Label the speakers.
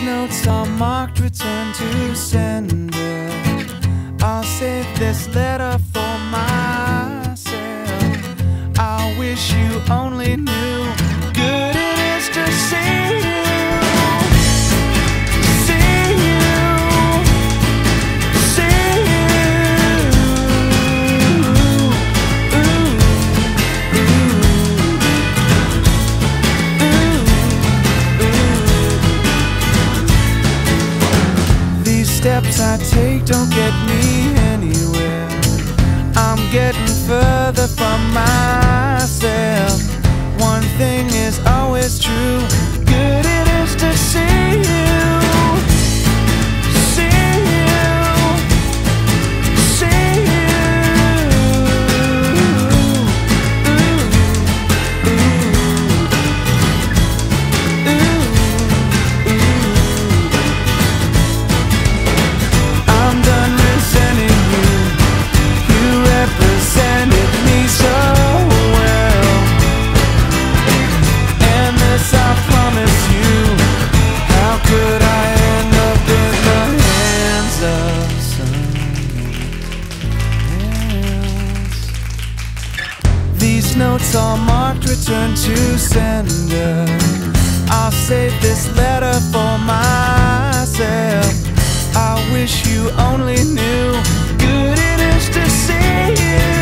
Speaker 1: These notes are marked return to sender. I'll save this letter for myself. I wish you only knew good it is to see you, see you, see you. These steps I take don't get me anywhere. I'm getting further from myself. One thing is always true, good it is to see you, see you, see you. I'm done resenting you. You represented me so well, and this I promise you. How could I end up in the hands of someone else? These notes are marked return to sender. I'll save this letter for myself. I wish you only knew good it is to see you.